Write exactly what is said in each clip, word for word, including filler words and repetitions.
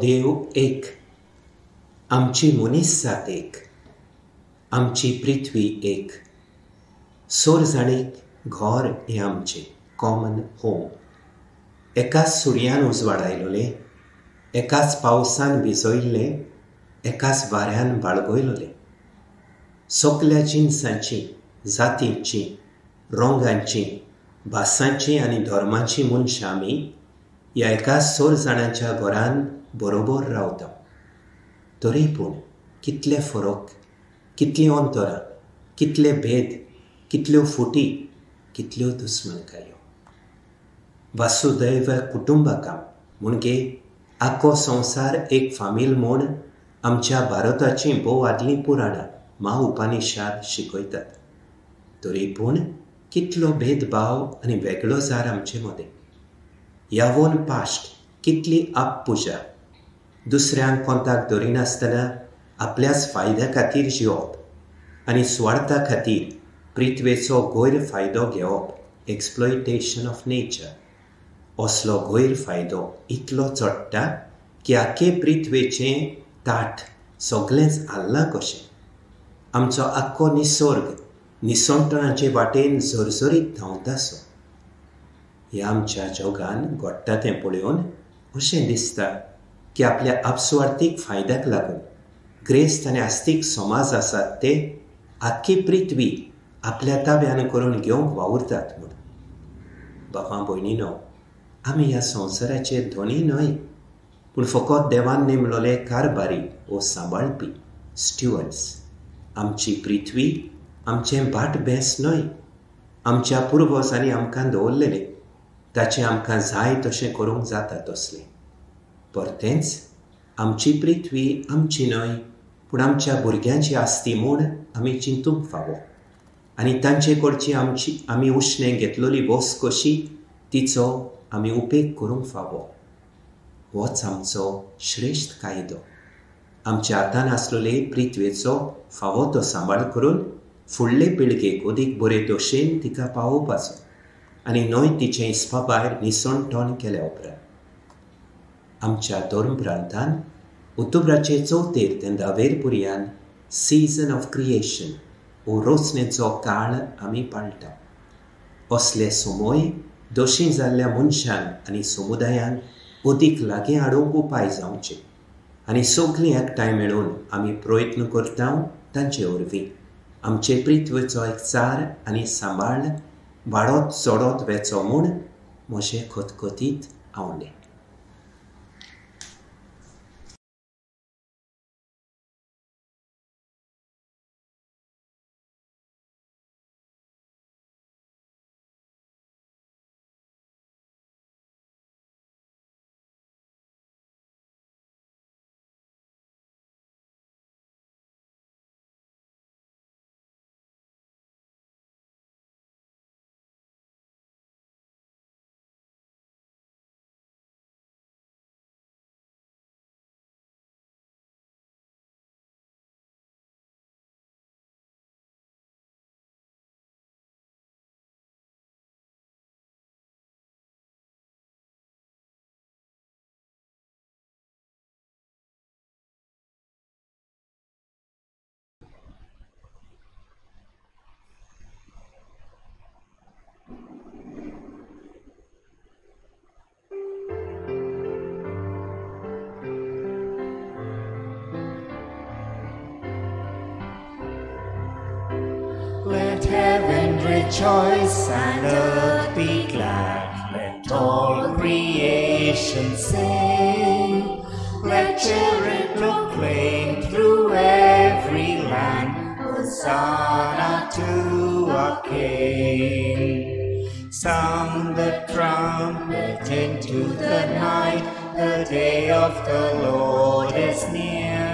देव एक, आमची मनीसजात एक, आमची पृथ्वी एक. सोर जाणीक घर हें आमचें कॉमन होम. एकाच सुर्यान उजवाड आयलोले, एकाच पावसान भिजयल्ले, एकाच वाऱ्यान बाळगयलोले. सगल्या जिन्सांची, जातींची, रंगांची, भासांची आनी धर्मांची मनशां आमी ह्या एकाच सोर जाणांच्या घरान बरोबर रावता. तरी पूण कितले फरक, कितलीं अंतरां, कितले भेद, कितल्यो फुटी, कितल्यो दुस्मानकायो. वासुदैव कुटुंबकम म्हणजे आख्खो संवसार एक फामील म्हूण आमच्या भारताची भोव आदलीं पुराणां मा उपनिशाद शिकयतात. तरी पूण कितलो भेदभाव आनी वेगळो जार आमचे मदें. यावोन पाश्ट कितली आपपुजा, दुसऱ्यांक कोंताक धरिनासतना आपल्याच फायद्या खातीर जिवप आनी स्वार्था खातीर पृथ्वेचो गैरफायदो घेवप, एक्सप्लॉयटेशन ऑफ नेचर. असलो गैरफायदो इतलो चडटा की आख्खे पृथ्वेचें ताट सगळेंच आल्लां कशें. आमचो आख्खो निसर्ग निसंतणाचे वाटेन झरझरीत धांवता सो. ह्या आमच्या जगान घडटा तें पळयोवन अशें दिसता की आपल्या आपस्वार्थीक फायद्याक लागून ग्रेस्त आनी आस्तीक समाज आसात ते आख्खी पृथ्वी आपल्या ताब्यान करून घेवंक वावुरतात म्हूण. बाबा भयणीनो, आमी ह्या संवसाराचे धनी न्हय, पूण फकत देवान नेमलोले कारभारी वो सांबाळपी स्ट्युअर्ड्स. आमची पृथ्वी आमचें भाट बेंस न्हय. आमच्या पुर्वजांनी आमकां दवरलेलें ताचें आमकां जाय तशें करूंक जाता तसलें. परतेंच आमची पृथ्वी आमची न्हय, पूण आमच्या भुरग्यांची आसती म्हूण आमी चिंतूंक फावो. आनी तांचे कडची आमची आमी उश्णें घेतलोली वस्त कशी तिचो आमी उपेग करूंक फावो. होच आमचो श्रेश्ठ कायदो. आमच्या हातान आसलोले पृथ्वेचो फावो तो सांबाळ करून फुडले पिळगेक अदीक बरे दशेन तिका पावोवपाचो आनी न्हय तिचें हिसपा भायर निसणटोण केल्या उपरांत. आमच्या धर्म प्रांतान ऑक्टोबराचे चवथेर ते धावेर पुर्यान सिजन ऑफ क्रिएशन वो रोचणेचो काळ आमी पाळटा. असले समोय दोशी जाल्ल्या मनशांक आनी समुदायांक अदीक लागीं हाडूंक उपाय जावचे आनी सगळीं एकठांय मेळून आमी प्रयत्न करता तांचे वरवीं आमचे पृथ्वेचो एक चार आनी सांबाळ वाडत चडत वेचो म्हूण म्हजें खतखतीत आवडलें. Let heaven rejoice and earth be glad. Let all creation sing. Let children proclaim through every land, Hosanna to our King. Sound the trumpet into the night, the day of the Lord is near.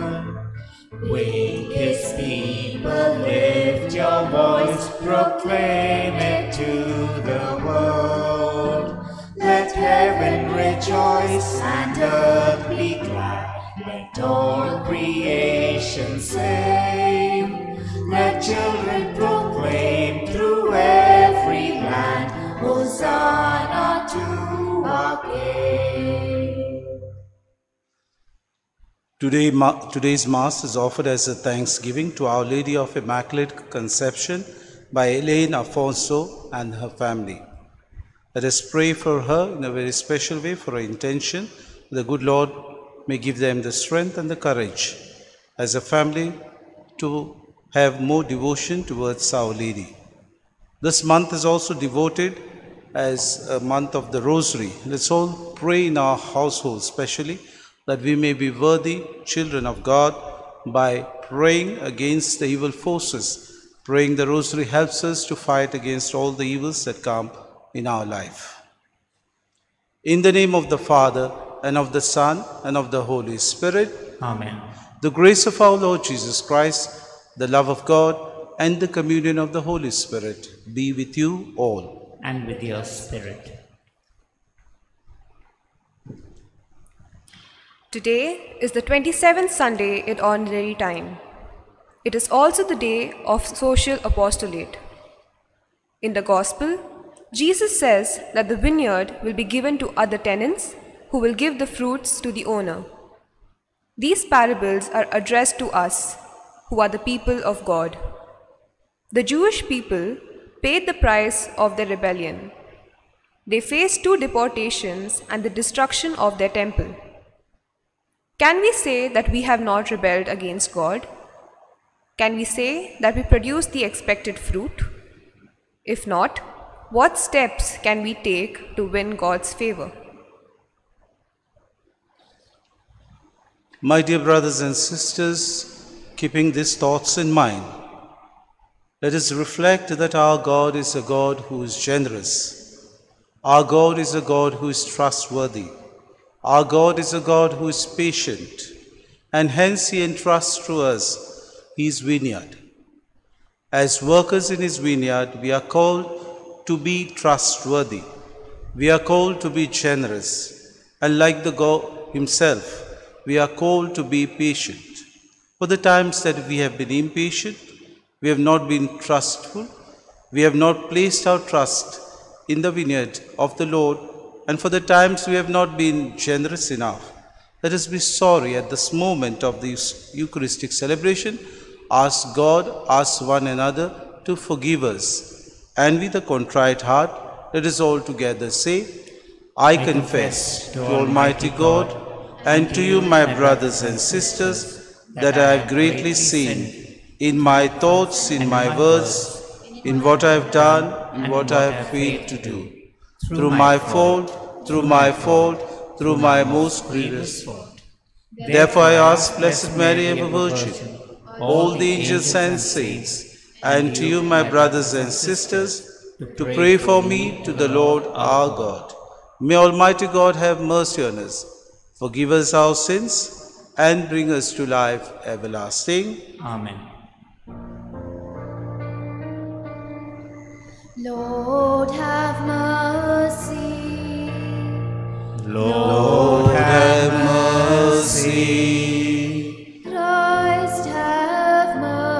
Wake His people, lift your voice, proclaim it to the world. Let heaven rejoice and earth be glad. Let all creation sing. Let children proclaim through every land, Hosanna to our King. Today, ma- today's Mass is offered as a thanksgiving to Our Lady of Immaculate Conception by Elaine Afonso and her family. Let us pray for her in a very special way, for her intention. The good Lord may give them the strength and the courage as a family to have more devotion towards Our Lady. This month is also devoted as a month of the Rosary. Let's all pray in our household, especially that we may be worthy children of God by praying against the evil forces. Praying the Rosary helps us to fight against all the evils that come in our life. In the name of the Father, and of the Son, and of the Holy Spirit. Amen. The grace of our Lord Jesus Christ, the love of God, and the communion of the Holy Spirit be with you all. And with your spirit. Today is the twenty-seventh Sunday in Ordinary Time. It is also the day of social apostolate. In the Gospel, Jesus says that the vineyard will be given to other tenants who will give the fruits to the owner. These parables are addressed to us, who are the people of God. The Jewish people paid the price of their rebellion. They faced two deportations and the destruction of their temple. Can we say that we have not rebelled against God? Can we say that we produced the expected fruit? If not, what steps can we take to win God's favor? My dear brothers and sisters, keeping these thoughts in mind, let us reflect that our God is a God who is generous. Our God is a God who is trustworthy. Our God is a God who is patient, and hence He entrusts to us His vineyard. As workers in His vineyard, we are called to be trustworthy. We are called to be generous, and like the God Himself, we are called to be patient. For the times that we have been impatient, we have not been trustful, we have not placed our trust in the vineyard of the Lord, and for the times we have not been generous enough, let us be sorry at this moment of this Eucharistic celebration. Ask God, ask one another to forgive us. And with a contrite heart, let us all together say, I, I confess, confess to Almighty God and to you, my brothers and sisters, that I have greatly sinned in my thoughts, in my words, in what I have done, in what I have failed to do. Through my fault, through my fault, through my most grievous fault. Therefore I ask Blessed Mary, ever Virgin, all the angels and saints, and to you, my brothers and sisters, to pray for me to the Lord our God. May Almighty God have mercy on us, forgive us our sins, and bring us to life everlasting. Amen. Lord, have mercy. Lord, have mercy. Christ, have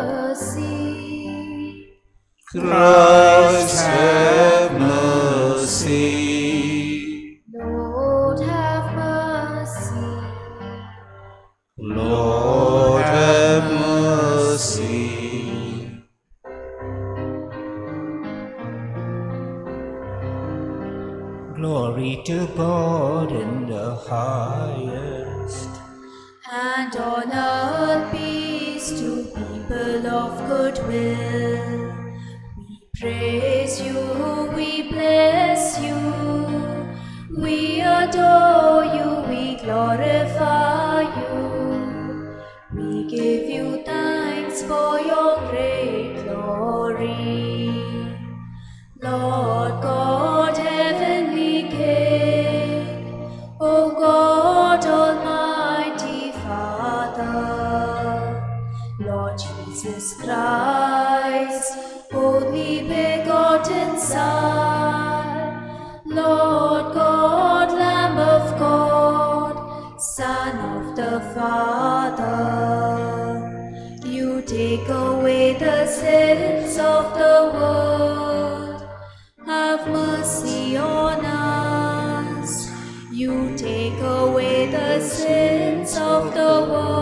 mercy. Christ, have mercy. Lord, have mercy. Lord, have mercy. Glory to God in the highest, And on earth peace to people of good will. We praise you, we bless you, we adore you, we glorify you. We give you thanks for your great glory. Lord God, heavenly King, O God, Almighty Father, Lord Jesus Christ, only begotten Son, Lord God, Lamb of God, Son of the Father, you take away the sins of the world. Have mercy on us. You take away the sins of the world.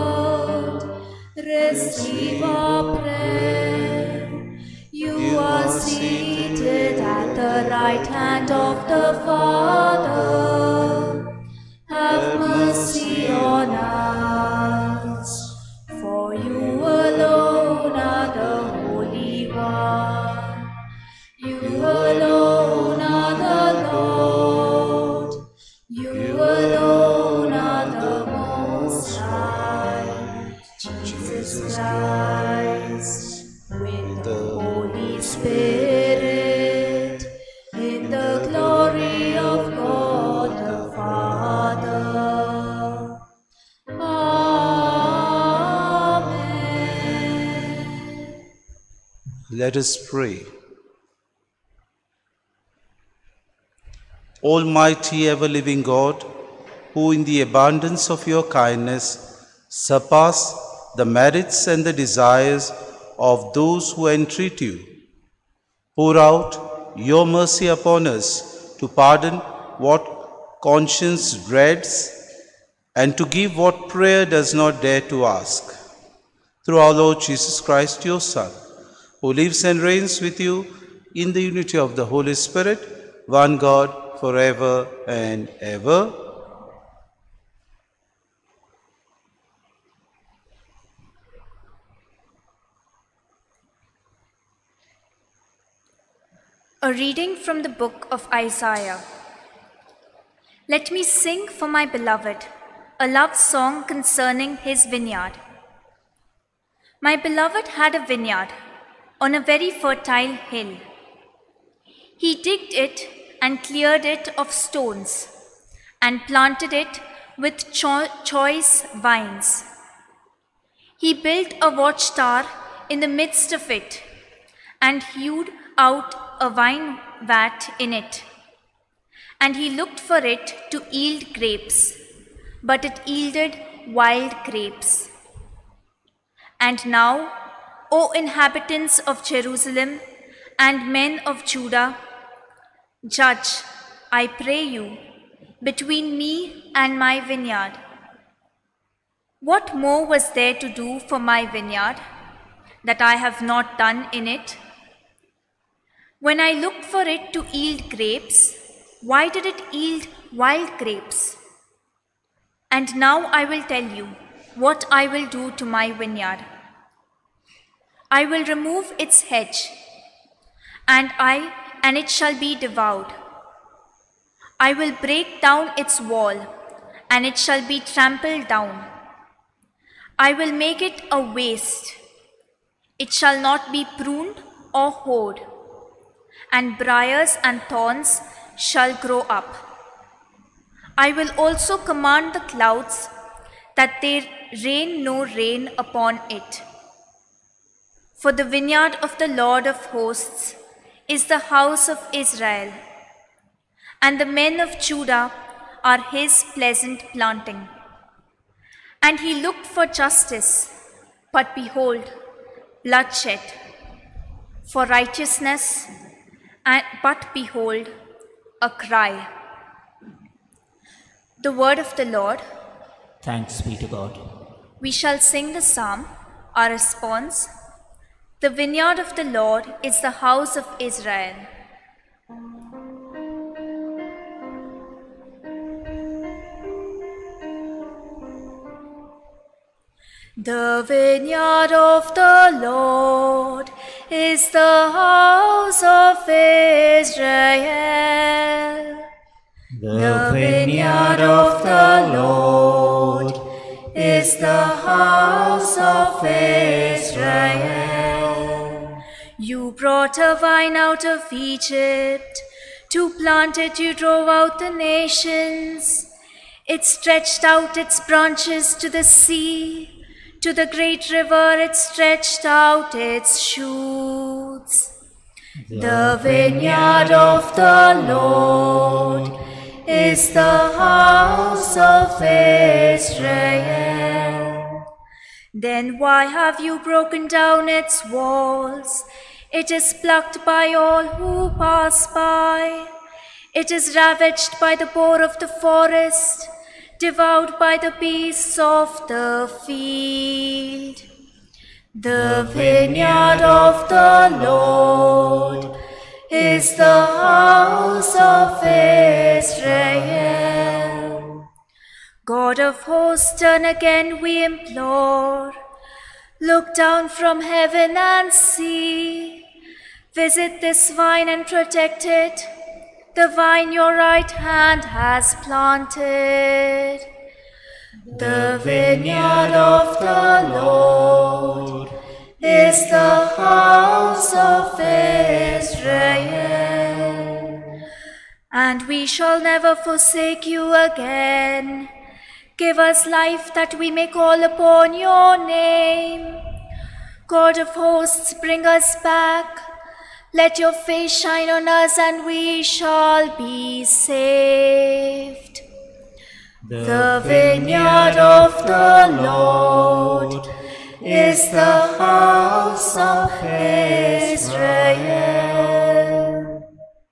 Christ, with the Holy Spirit, in the glory of God the Father. Amen. Let us pray. Almighty ever-living God, who in the abundance of your kindness surpass the merits and the desires of those who entreat you, pour out your mercy upon us to pardon what conscience dreads and to give what prayer does not dare to ask. Through our Lord Jesus Christ, your Son, who lives and reigns with you in the unity of the Holy Spirit, one God, forever and ever. A reading from the book of Isaiah. Let me sing for my beloved a love song concerning his vineyard. My beloved had a vineyard on a very fertile hill. He digged it and cleared it of stones, and planted it with cho- choice vines. He built a watchtower in the midst of it, and hewed out a vine vat in it. And he looked for it to yield grapes, but it yielded wild grapes. And now, O inhabitants of Jerusalem and men of Judah, judge, I pray you, between me and my vineyard. What more was there to do for my vineyard that I have not done in it? When I looked for it to yield grapes, why did it yield wild grapes? And now I will tell you what I will do to my vineyard. I will remove its hedge, and I and it shall be devoured. I will break down its wall, and it shall be trampled down. I will make it a waste. It shall not be pruned or hoed, and briars and thorns shall grow up. I will also command the clouds that there rain no rain upon it. For the vineyard of the Lord of hosts is the house of Israel, and the men of Judah are his pleasant planting. And he looked for justice, but behold, bloodshed, for righteousness, and but behold, a cry. The word of the Lord. Thanks be to God. We shall sing the psalm, our response. The vineyard of the Lord is the house of Israel. The vineyard of the Lord is the house of Israel. The vineyard of the Lord is the house of Israel. You brought a vine out of Egypt. To plant it you drove out the nations. It stretched out its branches to the sea. To the great river it stretched out its shoots. The vineyard of the Lord is the house of Israel. Then why have you broken down its walls? It is plucked by all who pass by. It is ravaged by the boar of the forest, devoured by the beasts of the field. The vineyard of the Lord is the house of Israel. God of hosts, turn again, we implore. Look down from heaven and see. Visit this vine and protect it, the vine your right hand has planted. The vineyard of the Lord is the house of Israel. And we shall never forsake you again. Give us life that we may call upon your name. God of hosts, bring us back. Let your face shine on us and we shall be saved. The vineyard of the Lord is the house of Israel.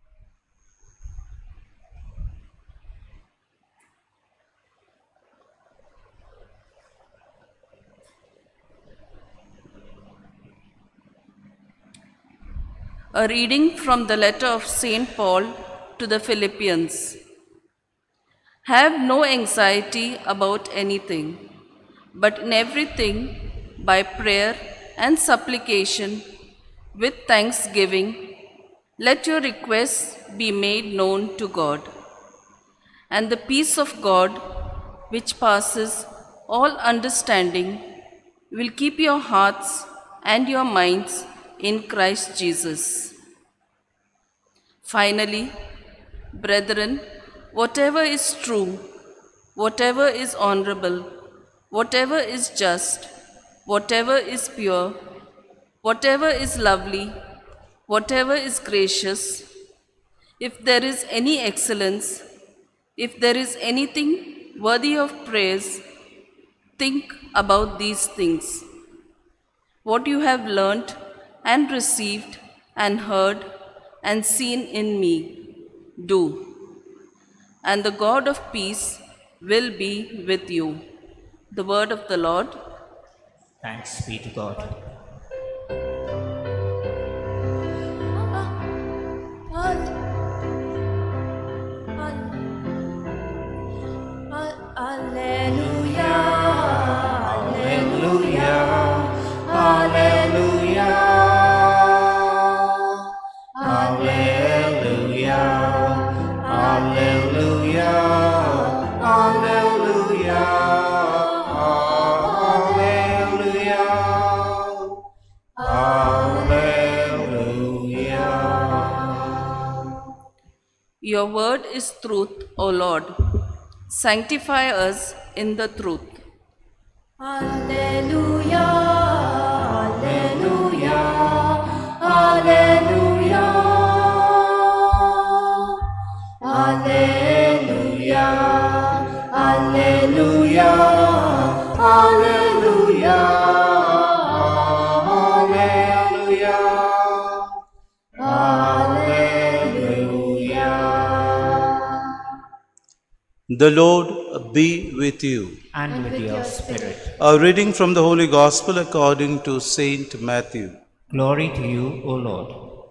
A reading from the letter of Saint Paul to the Philippians. Have no anxiety about anything, but in everything, by prayer and supplication, with thanksgiving, let your requests be made known to God. And the peace of God, which passes all understanding, will keep your hearts and your minds in Christ Jesus. Finally, brethren, whatever is true, whatever is honorable, whatever is just, whatever is pure, whatever is lovely, whatever is gracious, if there is any excellence, if there is anything worthy of praise, think about these things. What you have learnt and received and heard and seen in me, do. And the God of peace will be with you. The word of the Lord. Thanks be to God. Alleluia, Alleluia, Alleluia, Alleluia, Alleluia, Alleluia, Alleluia, Alleluia. Your word is truth, O Lord. Sanctify us in the truth. Alleluia, Alleluia, Alleluia, Alleluia, Alleluia, Alleluia, Alleluia, Alleluia. The Lord be with you. And with your spirit. A reading from the Holy Gospel according to Saint Matthew. Glory to you, O Lord.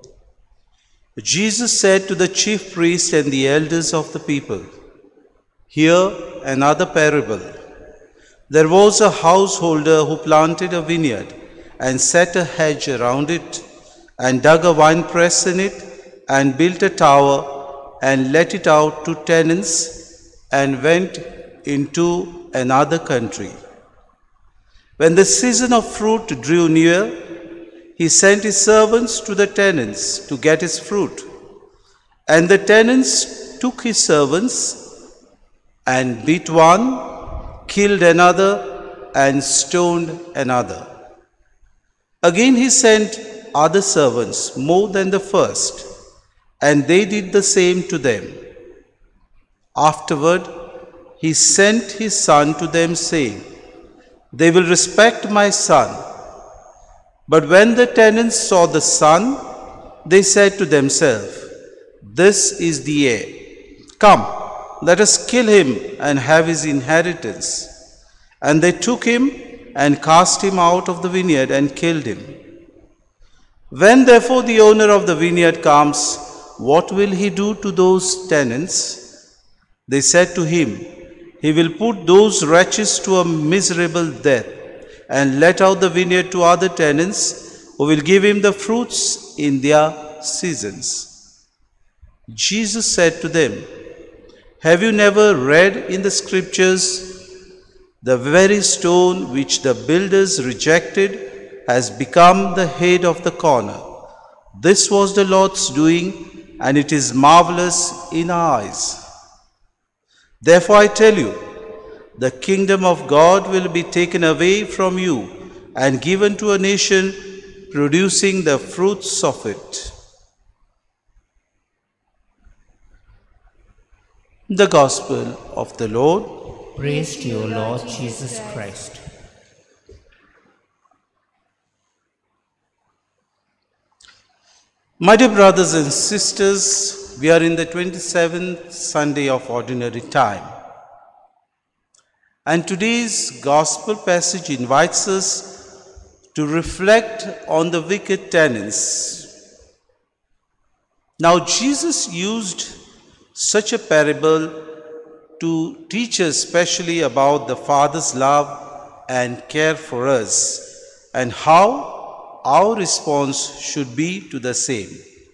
Jesus said to the chief priests and the elders of the people, "Hear another parable. There was a householder who planted a vineyard and set a hedge around it and dug a winepress in it and built a tower and let it out to tenants and went into another country. When the season of fruit drew near, he sent his servants to the tenants to get his fruit. And the tenants took his servants and beat one, killed another, and stoned another. Again he sent other servants, more than the first, and they did the same to them. Afterward, he sent his son to them, saying, They will respect my son. But when the tenants saw the son, they said to themselves, This is the heir. Come, let us kill him and have his inheritance. And they took him and cast him out of the vineyard and killed him. When therefore the owner of the vineyard comes, what will he do to those tenants? They said to him, He will put those wretches to a miserable death and let out the vineyard to other tenants who will give him the fruits in their seasons. Jesus said to them, Have you never read in the scriptures, the very stone which the builders rejected has become the head of the corner. This was the Lord's doing, and it is marvelous in our eyes. Therefore I tell you, the kingdom of God will be taken away from you and given to a nation producing the fruits of it. The Gospel of the Lord. Praise to you, Lord Jesus Christ. My dear brothers and sisters, we are in the twenty-seventh Sunday of Ordinary Time. And today's Gospel passage invites us to reflect on the wicked tenants. Now, Jesus used such a parable to teach us especially about the Father's love and care for us, and how our response should be to the same.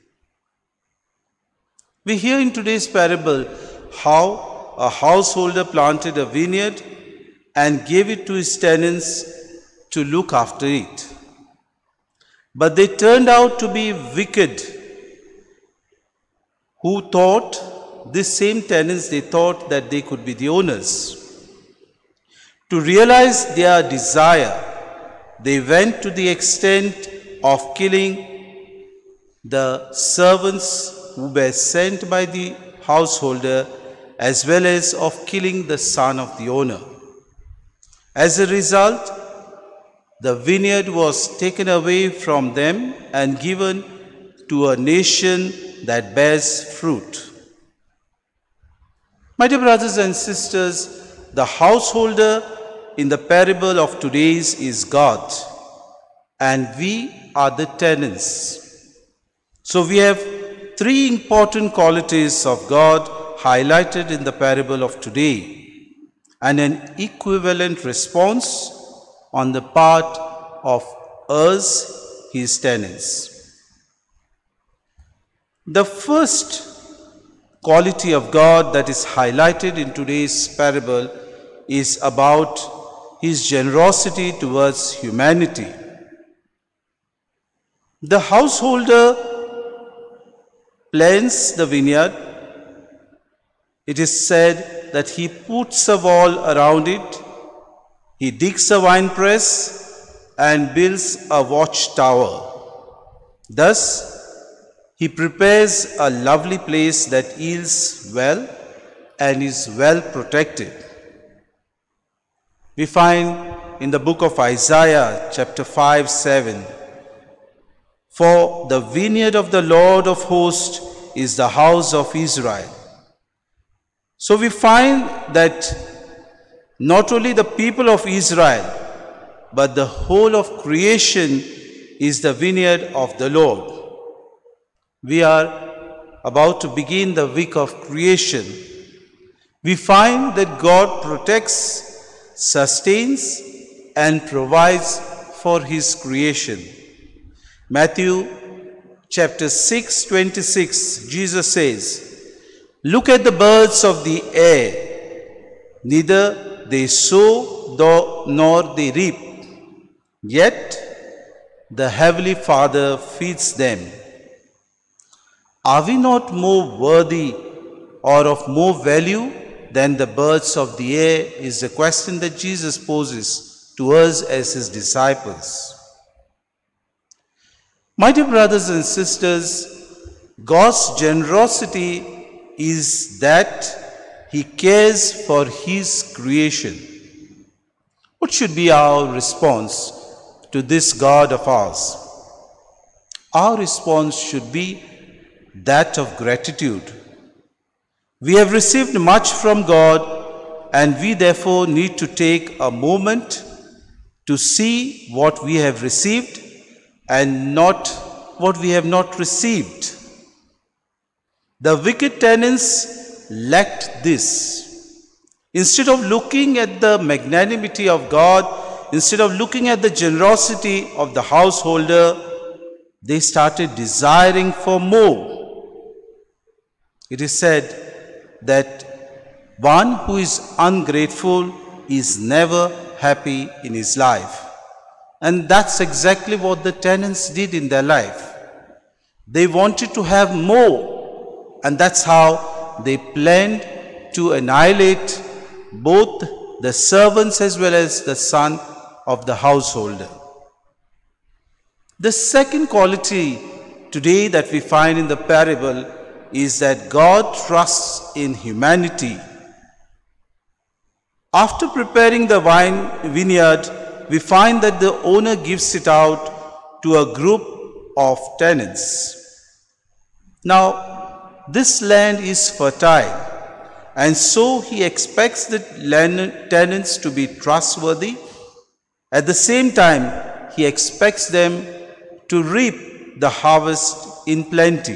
We hear in today's parable how a householder planted a vineyard and gave it to his tenants to look after it. But they turned out to be wicked, who thought, these same tenants, they thought that they could be the owners. To realize their desire, they went to the extent of killing the servants who were sent by the householder, as well as of killing the son of the owner. As a result, the vineyard was taken away from them and given to a nation that bears fruit. My dear brothers and sisters, the householder in the parable of today's is God, and we are the tenants. So we have three important qualities of God highlighted in the parable of today, and an equivalent response on the part of us, his tenants. The first quality of God that is highlighted in today's parable is about his generosity towards humanity. The householder plants the vineyard. It is said that he puts a wall around it, he digs a winepress and builds a watchtower. Thus, he prepares a lovely place that yields well and is well protected. We find in the book of Isaiah, chapter five, seven, "For the vineyard of the Lord of hosts is the house of Israel." So we find that not only the people of Israel, but the whole of creation is the vineyard of the Lord. We are about to begin the week of creation. We find that God protects, sustains, and provides for his creation. Matthew chapter six, twenty-six, Jesus says, "Look at the birds of the air. Neither they sow nor they reap, yet the Heavenly Father feeds them. Are we not more worthy or of more value than the birds of the air?" is the question that Jesus poses to us as his disciples. My dear brothers and sisters, God's generosity is that he cares for his creation. What should be our response to this God of ours? Our response should be that of gratitude. We have received much from God, and we therefore need to take a moment to see what we have received and not what we have not received. The wicked tenants lacked this. Instead of looking at the magnanimity of God, instead of looking at the generosity of the householder, they started desiring for more. It is said that one who is ungrateful is never happy in his life. And that's exactly what the tenants did in their life. They wanted to have more, and that's how they planned to annihilate both the servants as well as the son of the householder. The second quality today that we find in the parable is that God trusts in humanity. After preparing the vine vineyard, we find that the owner gives it out to a group of tenants. Now, this land is fertile, and so he expects the land tenants to be trustworthy. At the same time, he expects them to reap the harvest in plenty.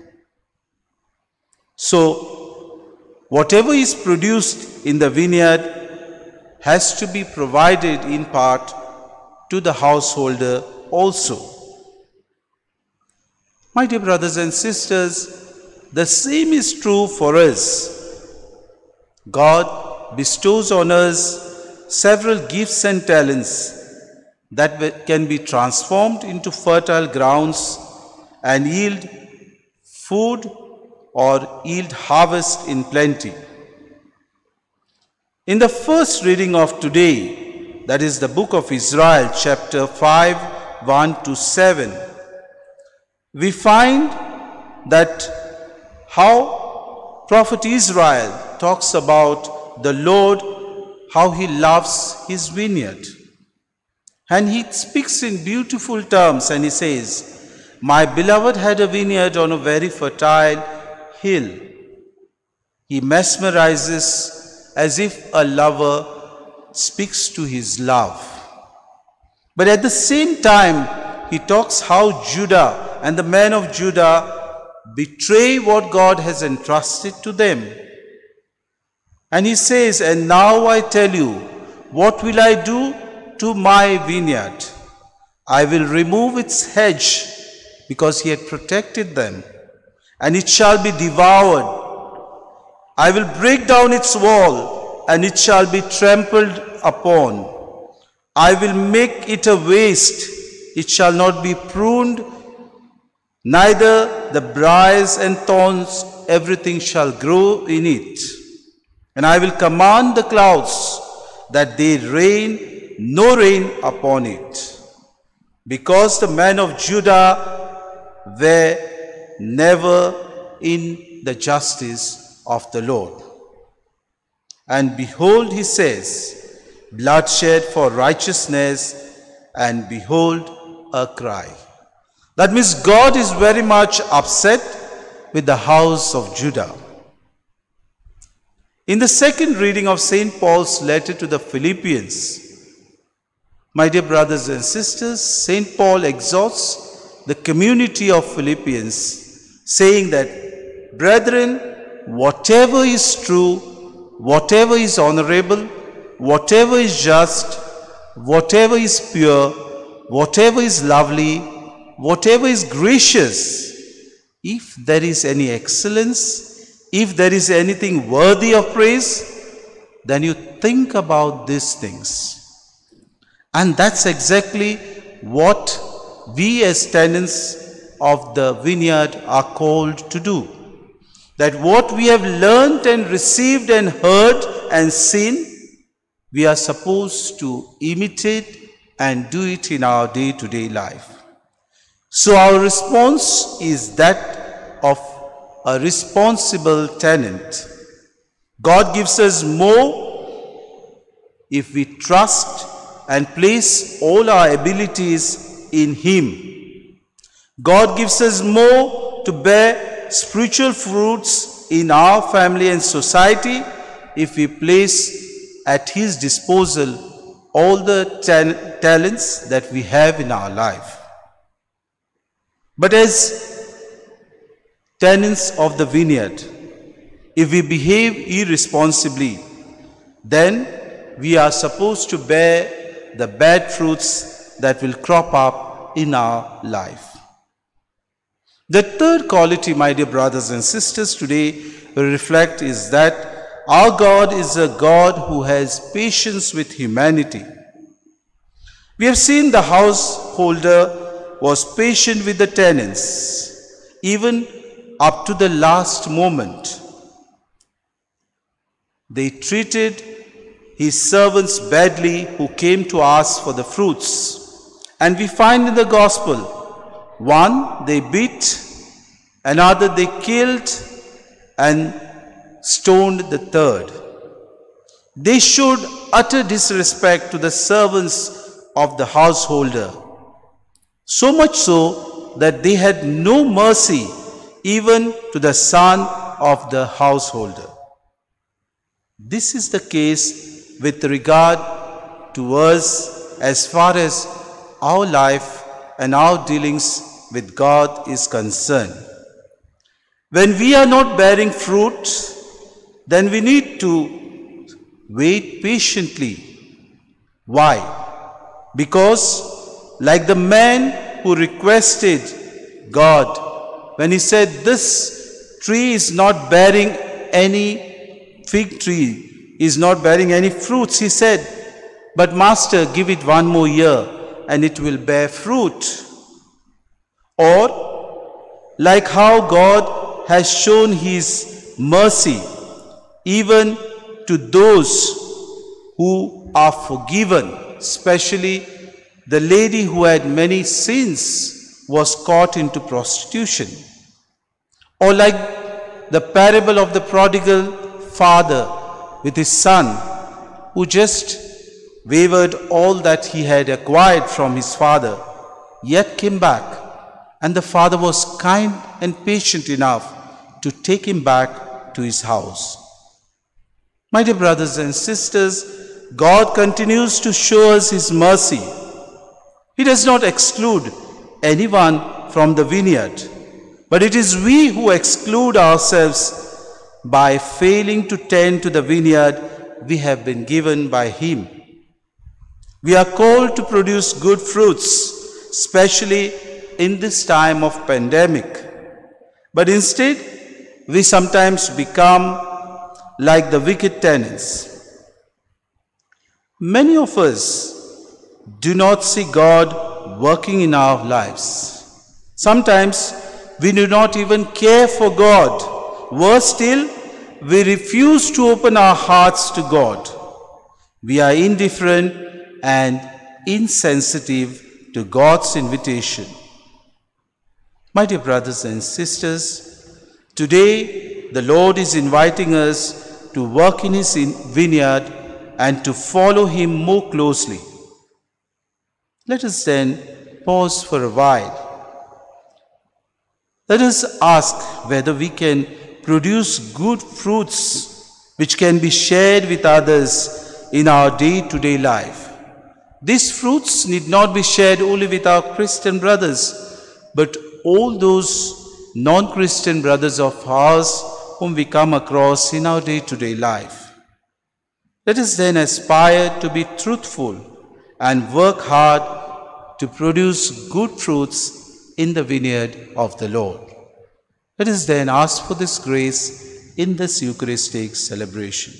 So, whatever is produced in the vineyard has to be provided in part to the householder also. My dear brothers and sisters, the same is true for us. God bestows on us several gifts and talents that can be transformed into fertile grounds and yield food or yield harvest in plenty. In the first reading of today, that is the book of Israel, chapter five, one to seven, we find that how prophet Israel talks about the Lord, how he loves his vineyard. And he speaks in beautiful terms and he says, "My beloved had a vineyard on a very fertile hill." He mesmerizes as if a lover speaks to his love. But at the same time, he talks how Judah and the men of Judah betray what God has entrusted to them. And he says, "And now I tell you, what will I do to my vineyard? I will remove its hedge," because he had protected them, "and it shall be devoured. I will break down its wall, and it shall be trampled upon. I will make it a waste. It shall not be pruned, neither the briars and thorns, everything shall grow in it. And I will command the clouds that they rain no rain upon it, because the men of Judah were never in the justice of the Lord. And behold," he says, "bloodshed for righteousness, and behold, a cry." That means God is very much upset with the house of Judah. In the second reading of Saint Paul's letter to the Philippians, my dear brothers and sisters, Saint Paul exhorts the community of Philippians, saying that, "Brethren, whatever is true, whatever is honorable, whatever is just, whatever is pure, whatever is lovely, whatever is gracious, if there is any excellence, if there is anything worthy of praise, then you think about these things." And that's exactly what we as tenants of the vineyard are called to do. That what we have learned and received and heard and seen, we are supposed to imitate and do it in our day-to-day life. So our response is that of a responsible tenant. God gives us more if we trust and place all our abilities in Him. God gives us more to bear spiritual fruits in our family and society if we place at His disposal all the ta- talents that we have in our life. But as tenants of the vineyard, if we behave irresponsibly, then we are supposed to bear the bad fruits that will crop up in our life. The third quality, my dear brothers and sisters, today we reflect is that our God is a God who has patience with humanity. We have seen the householder was patient with the tenants, even up to the last moment. They treated his servants badly who came to ask for the fruits. And we find in the gospel, one they beat, another they killed, and stoned the third. They showed utter disrespect to the servants of the householder, so much so that they had no mercy even to the son of the householder. This is the case with regard to us as far as our life and our dealings with God is concerned. When we are not bearing fruit, then we need to wait patiently. Why? Because like the man who requested God, when he said, this tree is not bearing any fig tree, is not bearing any fruits, he said, but master, give it one more year and it will bear fruit. Or like how God has shown his mercy even to those who are forgiven, especially the lady who had many sins was caught into prostitution. Or like the parable of the prodigal father with his son who just wavered all that he had acquired from his father, yet came back, and the father was kind and patient enough to take him back to his house. My dear brothers and sisters, God continues to show us his mercy. He does not exclude anyone from the vineyard, but it is we who exclude ourselves by failing to tend to the vineyard we have been given by him. We are called to produce good fruits, especially in this time of pandemic. But instead, we sometimes become like the wicked tenants. Many of us do not see God working in our lives. Sometimes we do not even care for God. Worse still, we refuse to open our hearts to God. We are indifferent and insensitive to God's invitation. My dear brothers and sisters, today the Lord is inviting us to work in his vineyard and to follow him more closely. Let us then pause for a while. Let us ask whether we can produce good fruits which can be shared with others in our day-to-day life. These fruits need not be shared only with our Christian brothers, but all those non-Christian brothers of ours whom we come across in our day-to-day life. Let us then aspire to be truthful and work hard to produce good fruits in the vineyard of the Lord. Let us then ask for this grace in this Eucharistic celebration.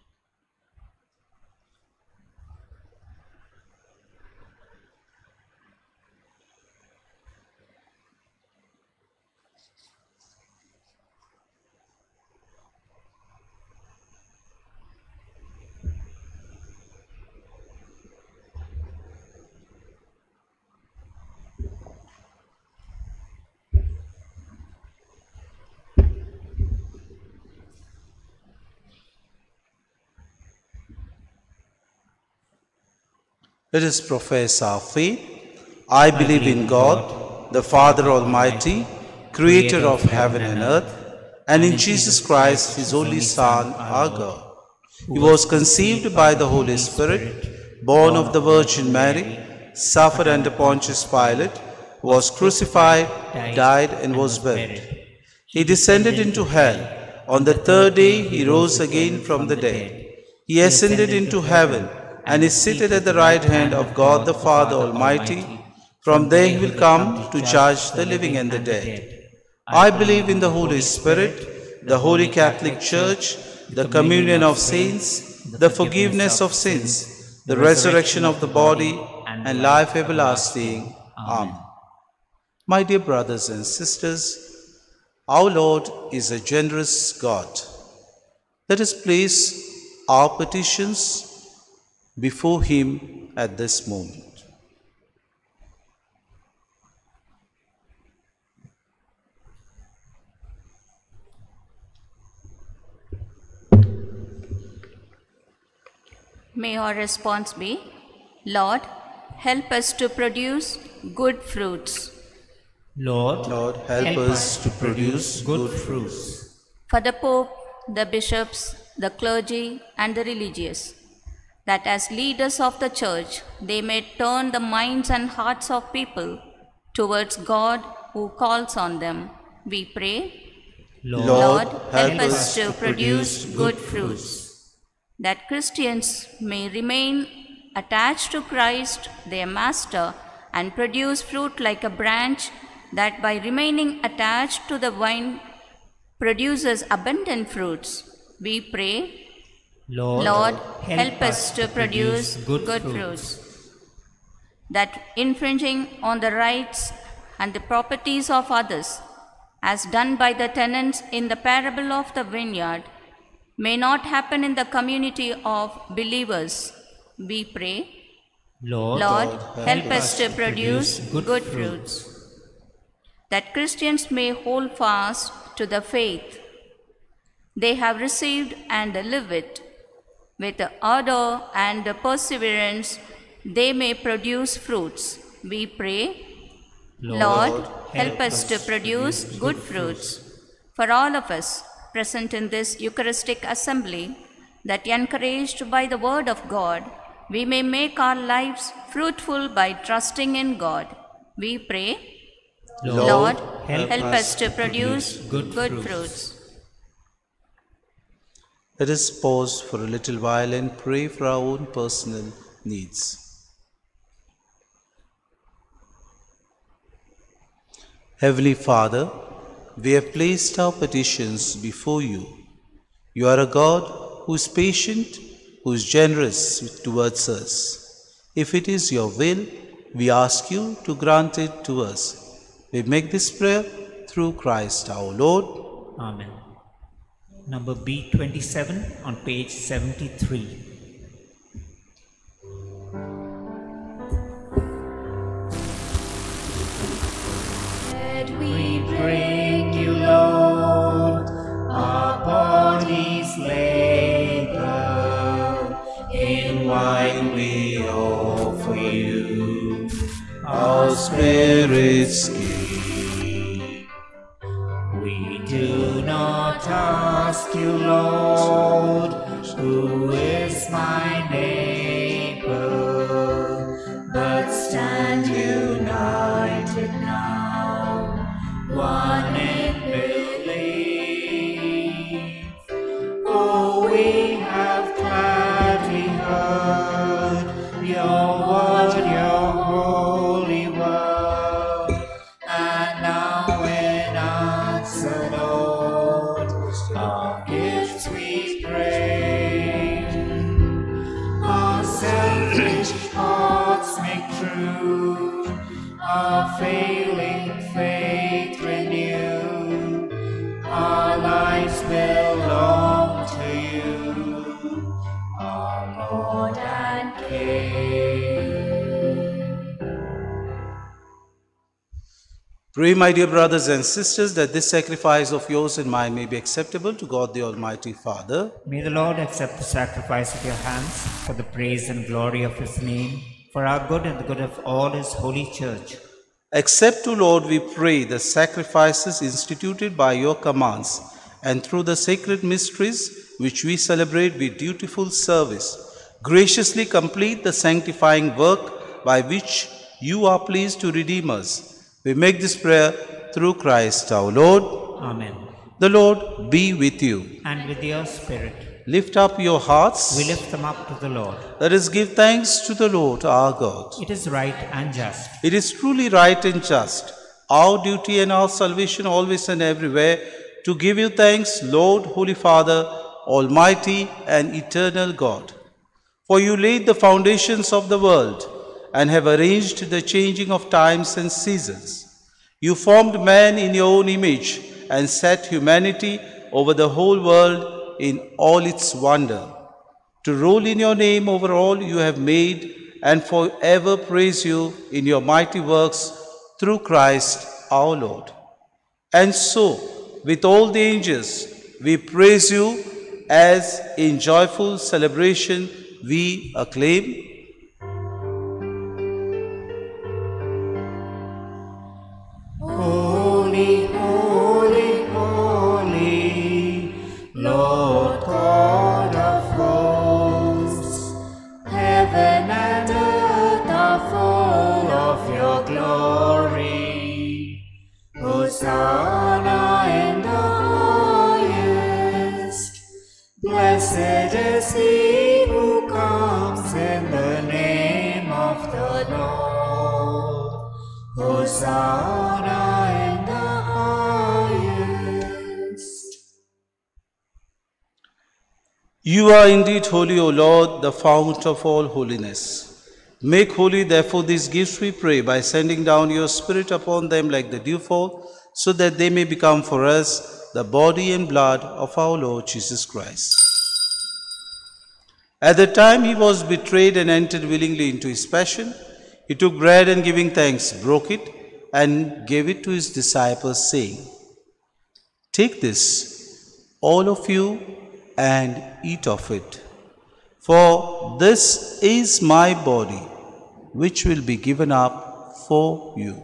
Let us profess our faith. I believe in God, the Father Almighty, creator of heaven and earth, and in Jesus Christ, his only Son, our God. He was conceived by the Holy Spirit, born of the Virgin Mary, suffered under Pontius Pilate, was crucified, died, and was buried. He descended into hell. On the third day he rose again from the dead. He ascended into heaven and is seated at the right hand of God the Father Almighty. From there he will come to judge the living and the dead. I believe in the Holy Spirit, the Holy Catholic Church, the communion of saints, the forgiveness of sins, the resurrection of the body, and life everlasting. Amen. My dear brothers and sisters, our Lord is a generous God. Let us place our petitions before Him at this moment. May our response be, Lord, help us to produce good fruits. Lord, Lord, help, help us to produce good fruits. For the Pope, the bishops, the clergy, and the religious, that as leaders of the Church, they may turn the minds and hearts of people towards God who calls on them. We pray, Lord, Lord help, help us to produce good fruits. That Christians may remain attached to Christ, their Master, and produce fruit like a branch that by remaining attached to the vine produces abundant fruits. We pray, Lord, Lord help, help us to produce good, good fruits. fruits. That infringing on the rights and the properties of others, as done by the tenants in the parable of the vineyard, may not happen in the community of believers. We pray, Lord, Lord help, help us us to produce good, good fruits. fruits. That Christians may hold fast to the faith they have received and live it. With ardor and perseverance, they may produce fruits. We pray, Lord, Lord help, help us to produce good fruits. For all of us present in this Eucharistic assembly, that encouraged by the word of God, we may make our lives fruitful by trusting in God. We pray, Lord, Lord help, help us to produce good, good fruits. fruits. Let us pause for a little while and pray for our own personal needs. Heavenly Father, we have placed our petitions before you. You are a God who is patient, who is generous towards us. If it is your will, we ask you to grant it to us. We make this prayer through Christ our Lord. Amen. Number B twenty-seven on page seventy-three. We bring you, Lord, our bodies labor. In wine we offer you, our spirits give. We do not ask you, Lord, who is my neighbor, but stand united now, one in belief. For we have gladly heard your word, your holy word, and now in answer, Lord, our gifts we pray. Our selfish hearts make true, our failing faith renew, our lives belong to you, our Lord and King. Pray, my dear brothers and sisters, that this sacrifice of yours and mine may be acceptable to God the Almighty Father. May the Lord accept the sacrifice of your hands for the praise and glory of his name, for our good and the good of all his holy church. Accept, O Lord, we pray, the sacrifices instituted by your commands, and through the sacred mysteries which we celebrate with dutiful service, graciously complete the sanctifying work by which you are pleased to redeem us. We make this prayer through Christ our Lord. Amen. The Lord be with you. And with your spirit. Lift up your hearts. We lift them up to the Lord. Let us give thanks to the Lord our God. It is right and just. It is truly right and just, our duty and our salvation always and everywhere, to give you thanks, Lord, Holy Father, Almighty and eternal God. For you laid the foundations of the world and have arranged the changing of times and seasons. You formed man in your own image and set humanity over the whole world in all its wonder, to rule in your name over all you have made and forever praise you in your mighty works through Christ our Lord. And so, with all the angels, we praise you as in joyful celebration we acclaim. Holy, holy, holy, Lord God of hosts, heaven and earth are full of your glory. Hosanna in the highest. Blessed is he who comes in the name of the Lord. Hosanna in the highest. You are indeed holy, O Lord, the fount of all holiness. Make holy, therefore, these gifts, we pray, by sending down your Spirit upon them like the dewfall, so that they may become for us the body and blood of our Lord Jesus Christ. At the time he was betrayed and entered willingly into his passion, he took bread and giving thanks, broke it, and gave it to his disciples, saying, "Take this, all of you, and eat of it. For this is my body, which will be given up for you."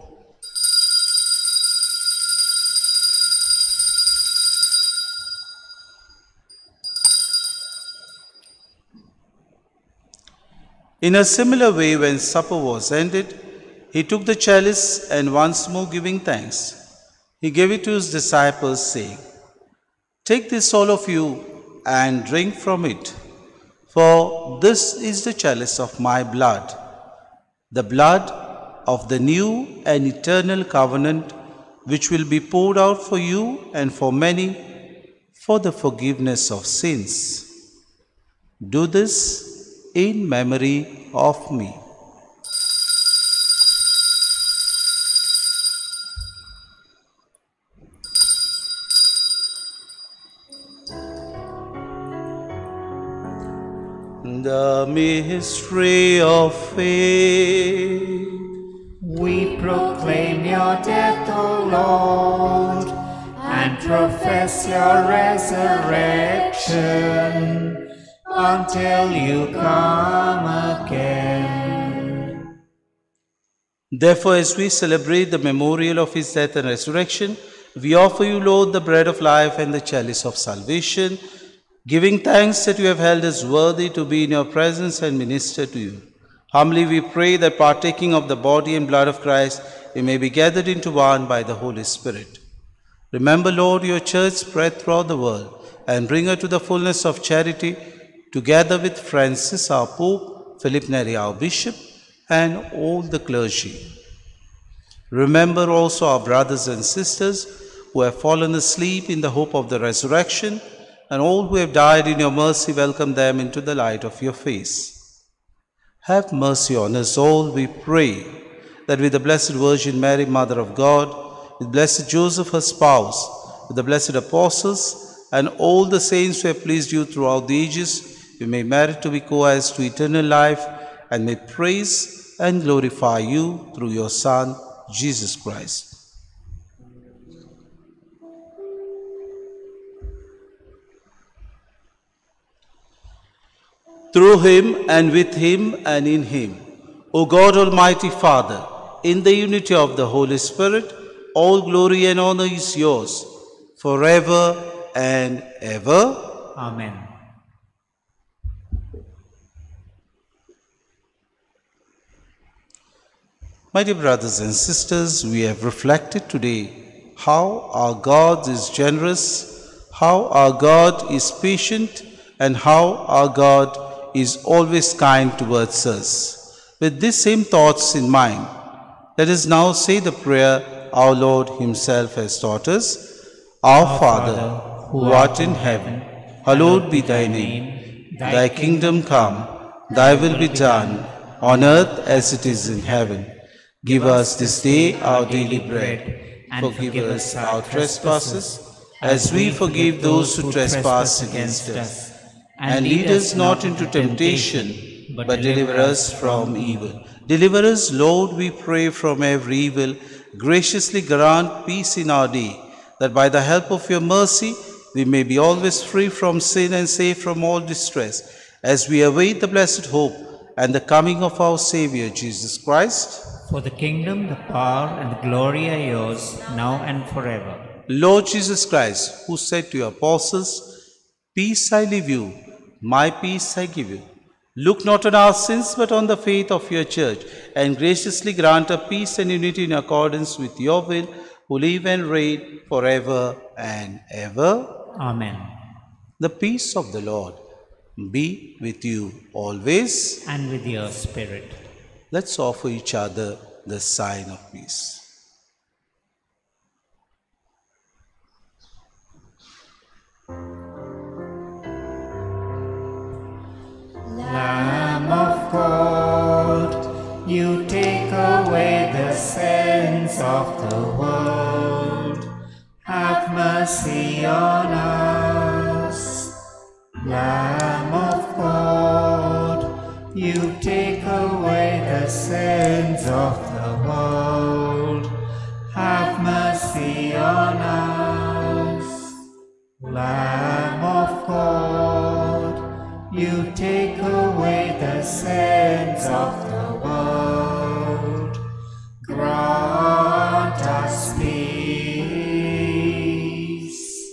In a similar way, when supper was ended, he took the chalice and once more giving thanks, he gave it to his disciples, saying, "Take this, all of you, and drink from it. For this is the chalice of my blood, the blood of the new and eternal covenant, which will be poured out for you and for many for the forgiveness of sins. Do this in memory of me." The mystery of faith. We proclaim your death, O Lord, and profess your resurrection until you come again. Therefore, as we celebrate the memorial of his death and resurrection, we offer you, Lord, the bread of life and the chalice of salvation, giving thanks that you have held us worthy to be in your presence and minister to you. Humbly we pray that, partaking of the body and blood of Christ, we may be gathered into one by the Holy Spirit. Remember, Lord, your church spread throughout the world, and bring her to the fullness of charity, together with Francis our Pope, Philip Neri our Bishop, and all the clergy. Remember also our brothers and sisters who have fallen asleep in the hope of the resurrection, and all who have died in your mercy, welcome them into the light of your face. Have mercy on us all, we pray, that with the Blessed Virgin Mary, Mother of God, with blessed Joseph, her spouse, with the blessed apostles, and all the saints who have pleased you throughout the ages, we may merit to be co-heirs to eternal life, and may praise and glorify you through your Son, Jesus Christ. Through him, and with him, and in him, O God, Almighty Father, in the unity of the Holy Spirit, all glory and honor is yours, forever and ever. Amen. My dear brothers and sisters, we have reflected today how our God is generous, how our God is patient, and how our God is always kind towards us. With these same thoughts in mind, let us now say the prayer our Lord himself has taught us. Our, our Father, who art in heaven, hallowed be thy name. Thy kingdom come, thy will be done, on earth as it is in heaven. Give us this day our daily bread, and forgive us our trespasses, as we forgive those who trespass against us. And lead us not into temptation, but deliver us from evil. Deliver us, Lord, we pray, from every evil. Graciously grant peace in our day, that by the help of your mercy we may be always free from sin and safe from all distress, as we await the blessed hope and the coming of our Saviour, Jesus Christ. For the kingdom, the power, and the glory are yours, now and forever. Lord Jesus Christ, who said to your apostles, peace I leave you, my peace I give you. Look not on our sins, but on the faith of your church, and graciously grant a peace and unity in accordance with your will, who live and reign forever and ever. Amen. The peace of the Lord be with you always. And with your spirit. Let's offer each other the sign of peace. Lamb of God, you take away the sins of the world. Have mercy on us. Lamb of God, you take away the sins of the world. Have mercy on us. Lamb of God, you take away the sins of the world. Grant us peace.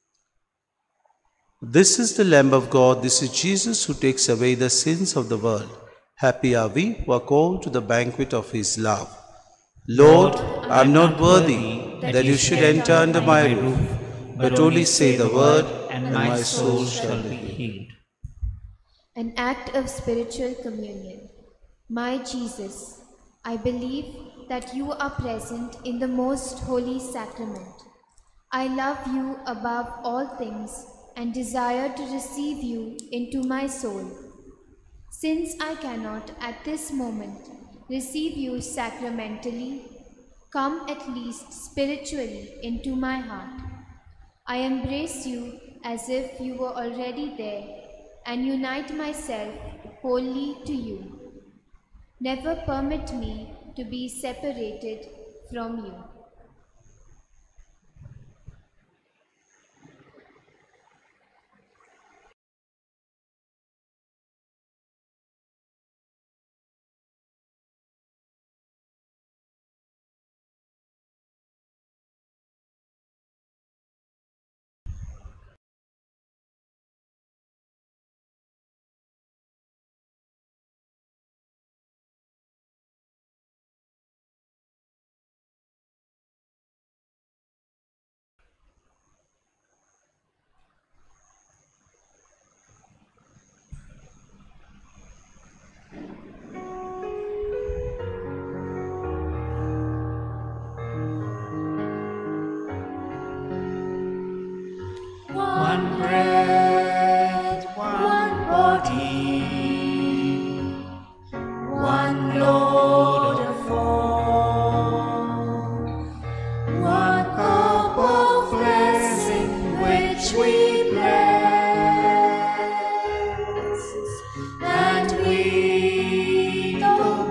This is the Lamb of God, this is Jesus who takes away the sins of the world. Happy are we who are called to the banquet of his love. Lord, I am not worthy that you should enter under my roof, but only say the word, and my soul shall be healed. An act of spiritual communion. My Jesus, I believe that you are present in the most holy sacrament. I love you above all things and desire to receive you into my soul. Since I cannot at this moment receive you sacramentally, come at least spiritually into my heart. I embrace you as if you were already there and unite myself wholly to you. Never permit me to be separated from you. One bread, one body, one Lord of all, one cup of blessing which we bless, and we, though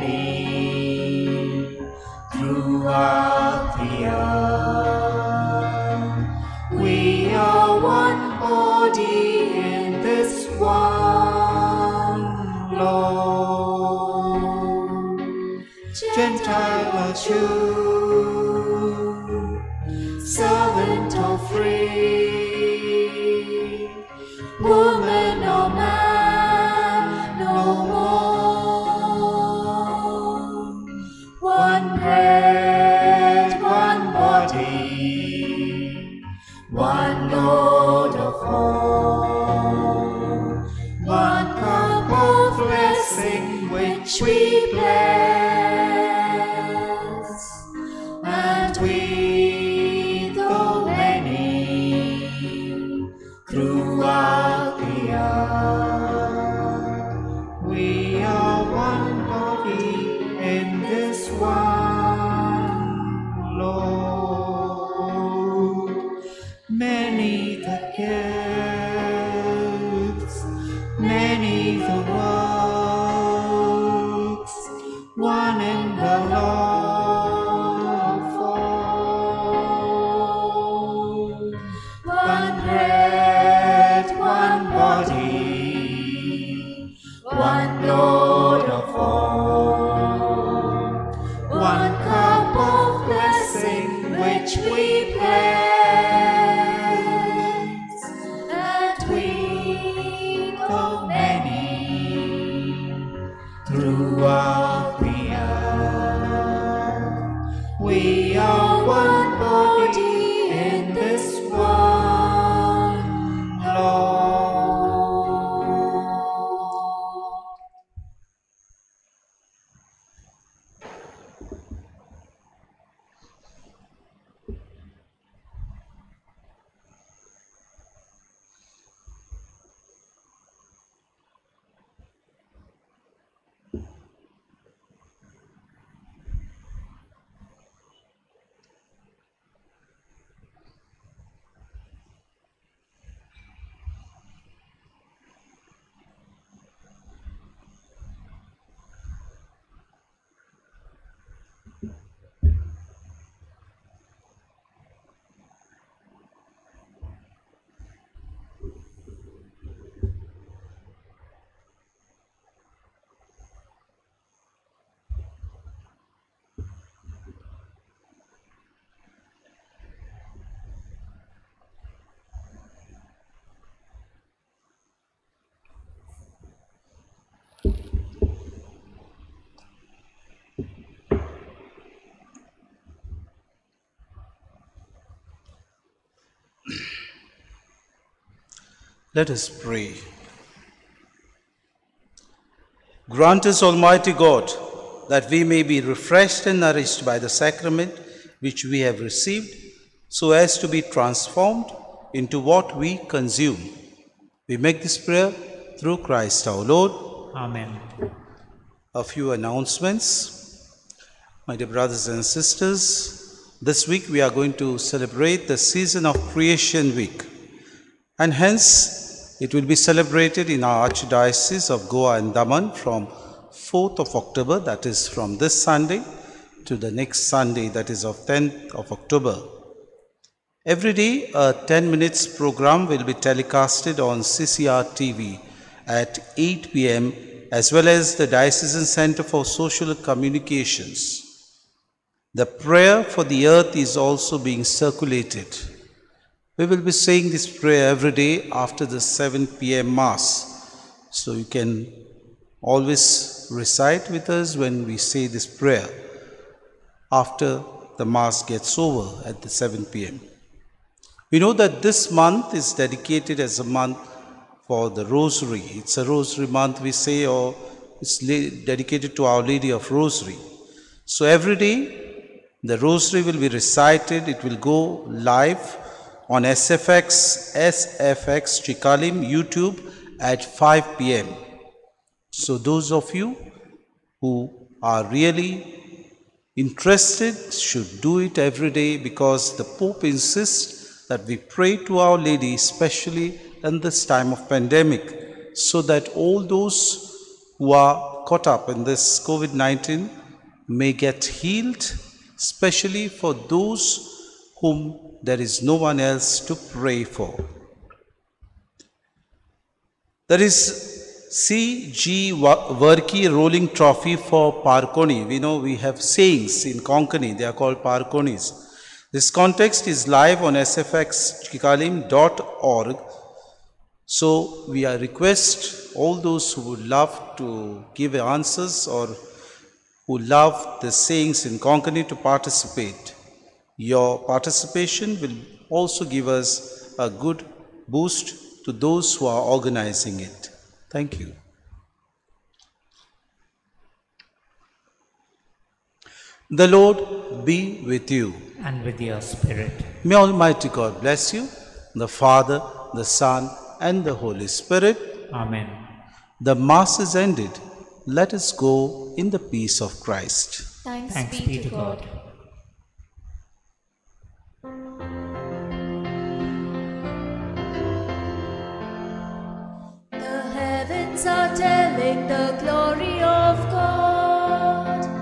many, throughout the earth, we are one body in this one Lord. Gentile or Jew, servant or free, woman or man, no more. One bread, one body, one Lord of all, one cup of blessing which we bless, and we, though many, throughout one in the Lord fold. One bread, one body, one Lord of all. One cup of blessing which we bless, and we go many throughout the earth. We are one body in this one Lord. Let us pray. Grant us, Almighty God, that we may be refreshed and nourished by the sacrament which we have received, so as to be transformed into what we consume. We make this prayer through Christ our Lord. Amen. A few announcements. My dear brothers and sisters, this week we are going to celebrate the season of Creation Week, and hence it will be celebrated in our Archdiocese of Goa and Daman from fourth of October, that is from this Sunday, to the next Sunday, that is of tenth of October. Every day, a ten minutes program will be telecasted on C C R T V at eight p m as well as the Diocesan Center for Social Communications. The prayer for the earth is also being circulated. We will be saying this prayer every day after the seven p m Mass. So you can always recite with us when we say this prayer after the Mass gets over at the seven p m We know that this month is dedicated as a month for the Rosary. It's a Rosary month, we say, or it's dedicated to Our Lady of Rosary. So every day the Rosary will be recited. It will go live on S F X, S F X Chikalim YouTube at five p m So those of you who are really interested should do it every day, because the Pope insists that we pray to Our Lady, especially in this time of pandemic, so that all those who are caught up in this COVID nineteen may get healed, especially for those whom there is no one else to pray for. There is C G Varki rolling trophy for Parkoni. We know we have sayings in Konkani, they are called Parkonis. This context is live on s f x chikalim dot org. So we are request all those who would love to give answers or who love the sayings in Konkani to participate. Your participation will also give us a good boost to those who are organizing it. Thank you. The Lord be with you. And with your spirit. May Almighty God bless you, the Father, the Son, and the Holy Spirit. Amen. The Mass is ended. Let us go in the peace of Christ. Thanks, Thanks be to God. The heavens are telling the glory of God.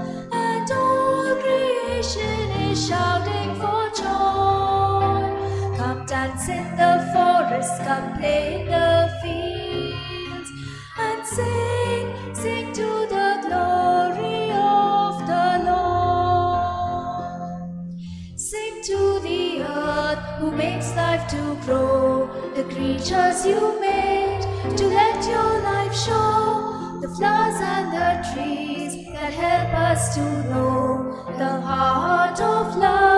forest, come play in the fields, and sing, sing to the glory of the Lord. Sing to the earth who makes life to grow, the creatures you made to let your life show, the flowers and the trees that help us to know the heart of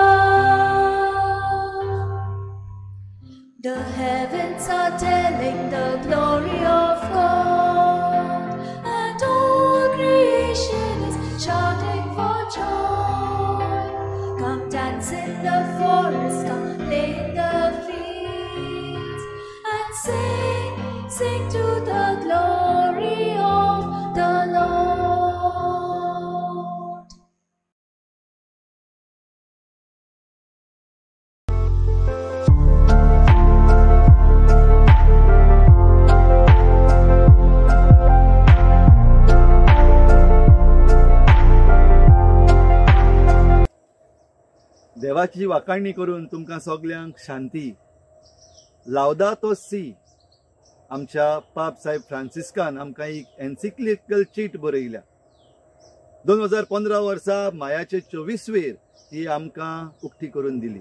love. The heavens are telling the glory of God, and all creation is shouting for joy. Come dance in the forest, come play in the fields, and sing, sing to the glory of the Lord. देवाची वाकाणणी करून तुमकां सगळ्यांक शांती. लावदातो सी आमच्या पाप साहेब फ्रांसिस्कान आमकां एक एन्सिक्लिकल cheat बरयल्या. दोन हजार पंदरा वर्सा मायाचे चोवीसवेर ती आमकां उक्ती करून दिली.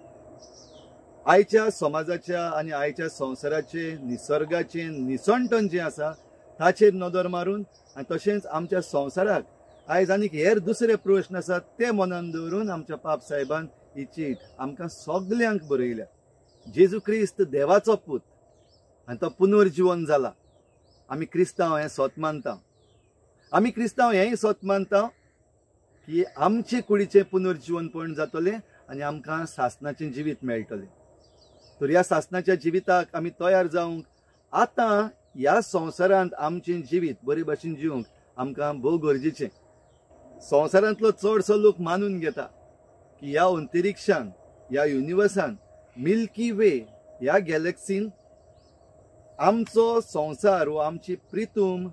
आयच्या समाजाच्या आनी आयच्या संवसाराचे निसर्गाचे निसंटन जे आसा ताचेर नदर मारून आनी तशेंच आमच्या संवसाराक आयज आनीक हेर दुसरे प्रश्न आसात ते मनान दवरून आमच्या पाप साहेबान ही चीट आमकां सगल्यांक बरयल्या. जेजू क्रिस्त देवाचो पूत आनी तो पुनर्जीवन जाला. आमी क्रिस्तांव हें स्वत मानता. आमी क्रिस्तांव हेंय स्वत मानता की आमचे कुडीचें पुनर्जीवनपण जातलें आनी आमकां सासणाचें जिवीत मेळटलें. तर ह्या सासणाच्या जिविताक आमी तयार जावंक आतां ह्या संवसारांत आमचें जिवीत बरे भाशेन जिवंक आमकां भोव गरजेचें. संवसारांतलो चडसो लोक मानून घेता की ह्या अंतरिक्षान ह्या युनिवर्सान मिल्की वे ह्या गॅलेक्सीन आमचो संवसार वो आमची प्रितूम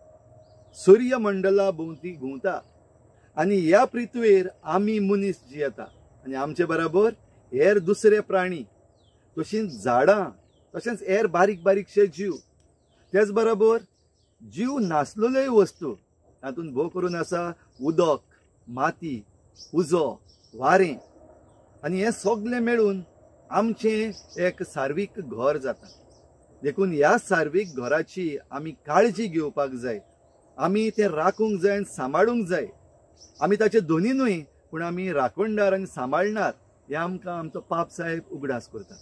सूर्यमंडला भोंवती घुंवता आनी ह्या पृथ्वीर आमी मनीस जियेता आनी आमचे बराबर हेर दुसरे प्राणी तशींच झाडां तशेंच हेर बारीक बारीकशे जीव तेच बराबर जीव नासलेल्योय वस्तू तातूंत भोव करून आसा उदक, माती, उजो, वारें आनी हें सगळें मेळून आमचें एक सार्वीक घर जाता. देखून ह्या सार्वीक घराची आमी काळजी घेवपाक जाय. आमी तें राखूंक जाय आनी सांबाळूंक जाय. आमी ताचे दोनीनूय पूण आमी राखणदार आनी सांबाळनार हें आमकां आमचो पाप साहेब उगडास करता.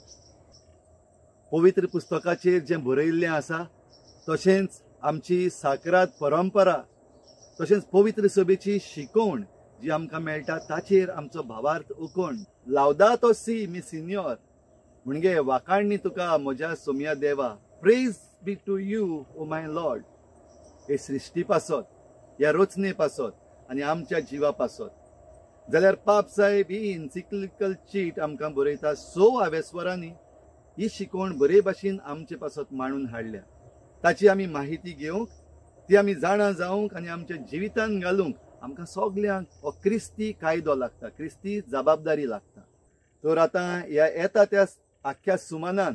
पवित्र पुस्तकाचेर जें बरयल्लें आसा तशेंच आमची साकरात परंपरा तशेंच पवित्र सभेची शिकवण जी आमकां मेळटा ताचेर आमचो भावार्थ उखोवन लावदातो सी मी सिनियर म्हणजे वाकाणणी तुका म्हज्या सोम्या देवा. Praise be to you O my lord. हे सृश्टी पासत ह्या रचने पासत आनी आमच्या जिवा पासत. जाल्यार पाप साहेब ही एन्सिक्लिकल चीट आमकां बरयता सो आवेस्वरांनी ही शिकवण बरे भाशेन आमचे पासत मांडून हाडल्या. ताची आमी माहिती घेवंक ती आमी जाणा जावंक आनी आमच्या जिवितान घालूंक आमकां सगल्यांक हो क्रिस्ती कायदो लागता, क्रिस्ती जबाबदारी लागता. तर आतां ह्या येता त्या आख्या सुमानान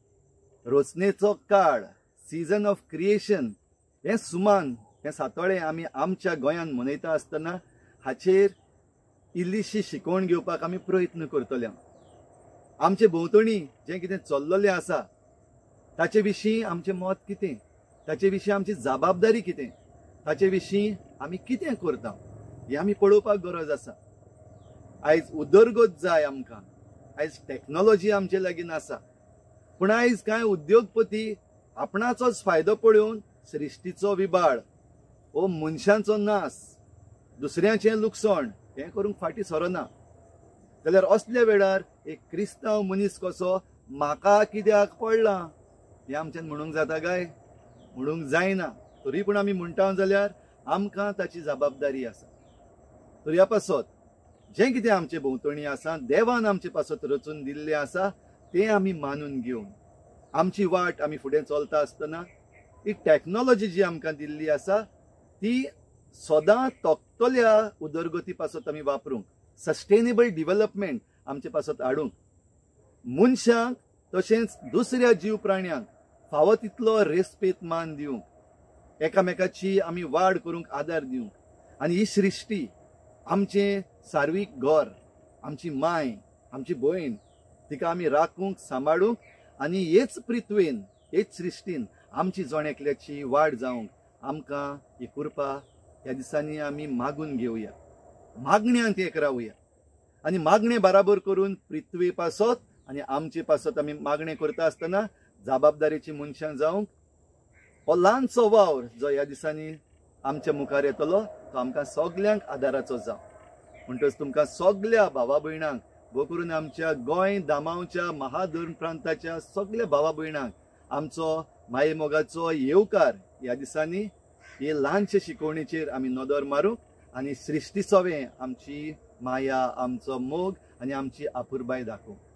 रचनेचो काळ सीजन ऑफ क्रिएशन हें सुमान हें सातोळें आमी आमच्या गोंयान मनयता आसतना हाचेर इल्लीशी शिकवण घेवपाक आमी प्रयत्न करतले. आमचे भोंवतणी जें कितें चल्ललें आसा ताचे विशीं आमचें मत कितें, ताचे विशीं आमची जबाबदारी कितें, ताचे विशीं आमी कितें करता हें आमी पळोवपाक गरज आसा. आयज उदरगत जाय आमकां. आयज टॅक्नॉलॉजी आमचे लागीं आसा पूण आयज कांय उद्योगपती आपणाचोच फायदो पळोवन सृश्टीचो विबाळ वो मनशांचो नास दुसऱ्याचें लुकसाण हें करूंक फाटीं सरना. जाल्यार असल्या वेळार एक क्रिस्तांव मनीस कसो म्हाका कित्याक पडला हें आमच्यान म्हणूंक जाता काय? म्हणूंक जायना. तरी पूण आमी म्हणटा जाल्यार आमकां ताची जबाबदारी आसा. तर ह्या पासत जें कितें आमचे भोंवतणी आसा देवान आमचे पासत रचून दिल्लें आसा तें आमी मानून घेवन आमची वाट आमी फुडें चलता आसतना ही टॅक्नॉलॉजी जी आमकां दिल्ली आसा ती सदां तोखतल्या उदरगती पासत आमी वापरूंक, सस्टेनेबल डिवेलपमेंट आमचे पासत हाडूंक, मनशाक तशेंच दुसऱ्या जीव प्राण्यांक फावो तितलो रेस्पेत मान दिवंक, एकामेकाची आमी वाड करूंक आदार दिवंक आनी ही सृश्टी आमचें सार्वीक घर, आमची माय, आमची भयण, तिका आमी राखूंक सांबाळूंक आनी हेच पृथ्वेन, हेच सृश्टीन आमची जण एकल्याची वाड जावंक आमकां ही कृपा ह्या दिसांनी आमी मागून घेवया, मागण्यांत एक रावया आनी मागणे बराबर करून पृथ्वी पासत आनी आमचे पासत आमी मागणे करता आसतना जबाबदारेची मनशां जावंक हो ल्हानसो वावर जो ह्या दिसांनी आमच्या मुखार येतलो तो आमकां सगल्यांक आदाराचो जावं. म्हणटच तुमकां सगल्या भावा भयणांक, भोव करून आमच्या गोंय दामांवच्या महाधर्म प्रांताच्या सगल्या भावा भयणांक आमचो माये मोगाचो येवकार ह्या दिसांनी हे ल्हानशे शिकवणेचेर आमी नदर मारूंक आनी सृश्टी सोवें आमची माया, आमचो मोग आनी आमची आपुरबाय दाखोवंक.